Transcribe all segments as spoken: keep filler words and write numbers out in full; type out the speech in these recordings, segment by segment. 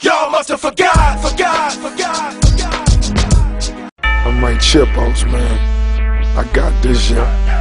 Y'all must have forgot, forgot, forgot, forgot. I'm my chipos, man. I got this, yeah.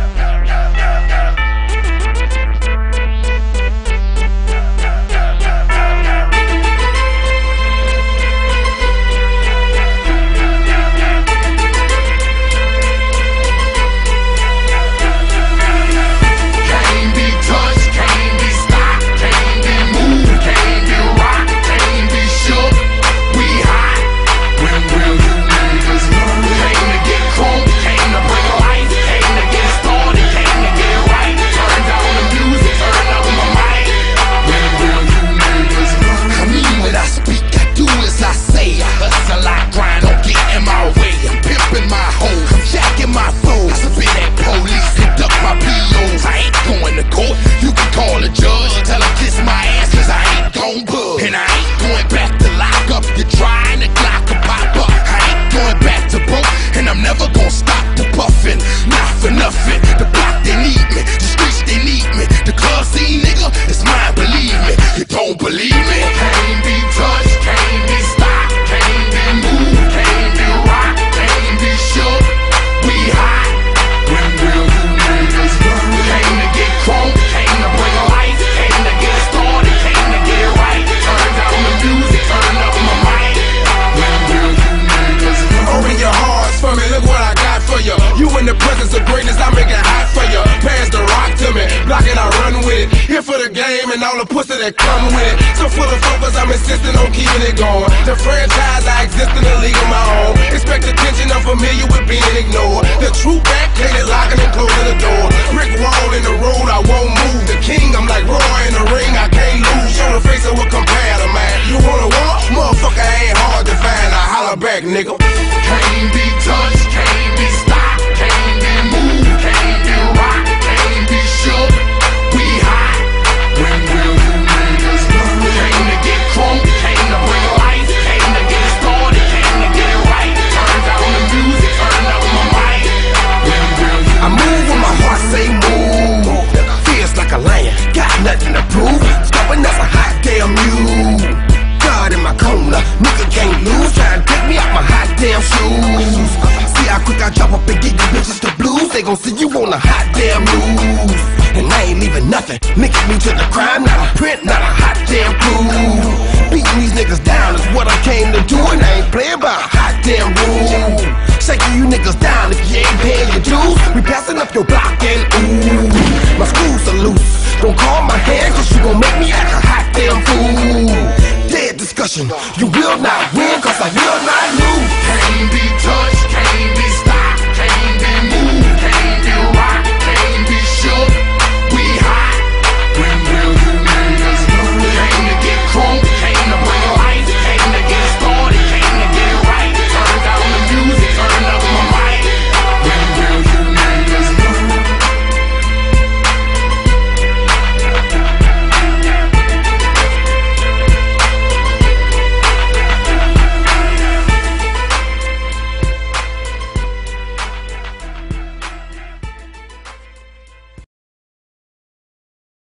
In the presence of greatness, I make it hot for you. Pass the rock to me, block it, I run with it. Here for the game and all the pussy that come with it. So full of focus, I'm insisting on keeping it going. The franchise, I exist in a league of my own. Expect attention, I'm familiar with being ignored. The true back, plated, locking and closing the door. Brick wall in the road, I won't move. The king, I'm like Roy in the ring, I can't lose. Show the face of what compare to man. You wanna war? Motherfucker ain't hard to find. I holler back, nigga. Can't be touched, can't be stopped, can't be moved, can't be rocked, can't be shook. We hot. When will you niggas learn? Came to get crunk, came to bring life, came to get started, came to get it right. Turn down the music, turn up my mic. When will you I move when my heart say move. Feels like a lion, got nothing to prove. Stopping that's a hot damn mule. God in my corner, nigga can't lose. Trying to take me out my hot damn shoes. See how quick I drop up and get you bitches the blues. They gon' see you on a hot damn news. And I ain't leaving nothing, linking me to the crime. Not a print, not a hot damn crew. Beating these niggas down is what I came to do. And I ain't playing by a hot damn rule. Shaking you niggas down if you ain't paying your dues. We passing up your block and ooh, my screws are loose. Don't call my hand cause you gon' make me act a hot damn fool. Dead discussion, you will not win cause I will not lose. can't be touched?